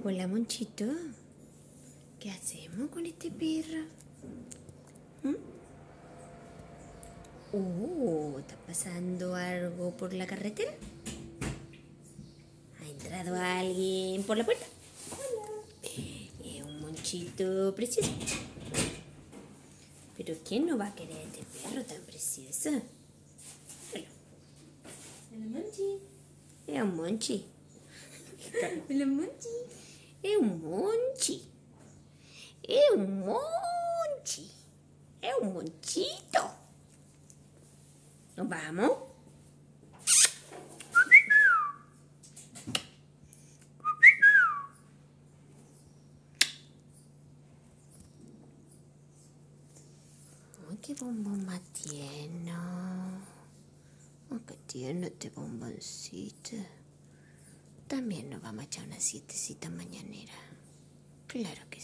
Hola, Monchito. ¿Qué hacemos con este perro? ¿Está pasando algo por la carretera? ¿Ha entrado alguien por la puerta? Es un Monchito precioso. ¿Pero quién no va a querer a este perro tan precioso? Hola. Hola, Monchi. Es un Monchi. Hola, Monchi. Es un Monchi. Es un Monchi. Es un Monchito. ¿Nos vamos? ¡Ay, qué bombón más tierno! ¡Ay, qué tierno este bomboncito! También nos vamos a echar una siestecita mañanera. Claro que